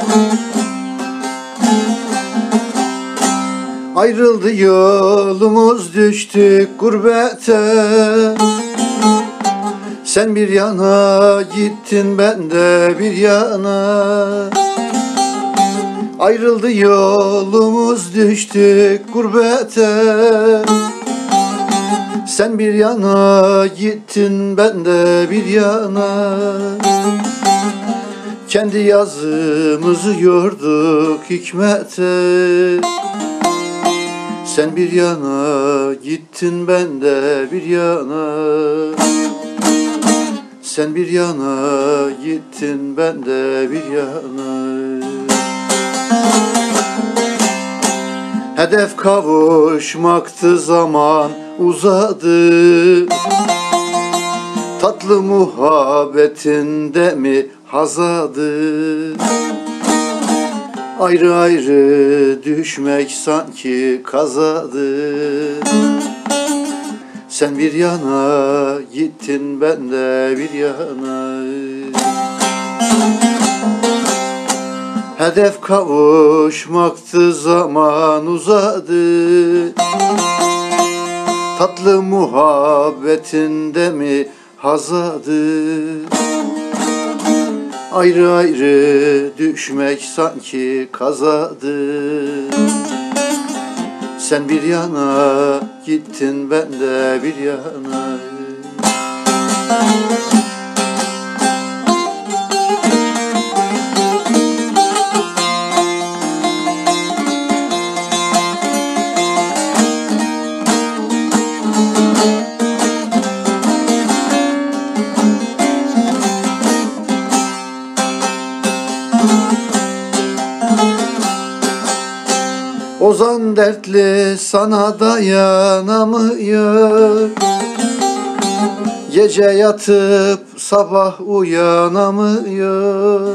Ayrıldı yolumuz, düştük gurbete. Sen bir yana gittin, ben de bir yana. Ayrıldı yolumuz, düştük gurbete. Sen bir yana gittin, ben de bir yana. Kendi yazımızı yorduk hikmete. Sen bir yana gittin, ben de bir yana. Sen bir yana gittin, ben de bir yana. Hedef kavuşmaktı, zaman uzadı. Tatlı muhabbetinde mi hazadı? Ayrı ayrı düşmek sanki kazadı. Sen bir yana gittin, ben de bir yana. Hedef kavuşmaktı, zaman uzadı. Tatlı muhabbetinde mi hazadı? Ayrı ayrı düşmek sanki kazadı. Sen bir yana gittin, ben de bir yana. Ozan dertli sana dayanamıyor. Gece yatıp sabah uyanamıyor.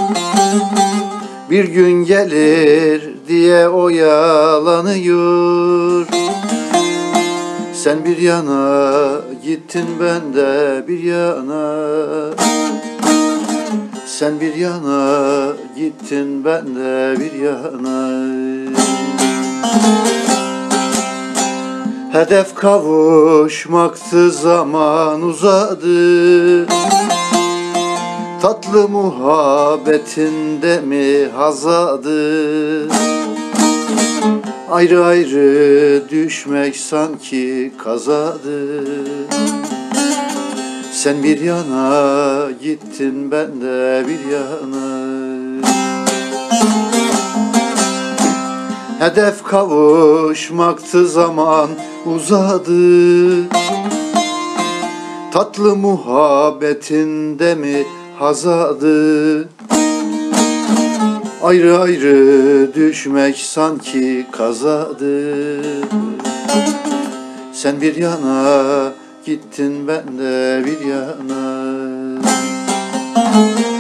Bir gün gelir diye oyalanıyor. Sen bir yana gittin, ben de bir yana. Sen bir yana gittin, ben de bir yana. Hedef kavuşmaktı, zaman uzadı. Tatlı muhabbetinde mi hazadı? Ayrı ayrı düşmek sanki kazadı. Sen bir yana gittin, ben de bir yana. Hedef kavuşmaktı, zaman uzadı. Tatlı muhabbetinde mi hazadı? Ayrı ayrı düşmek sanki kazadı. Sen bir yana gittin, ben de bir yana.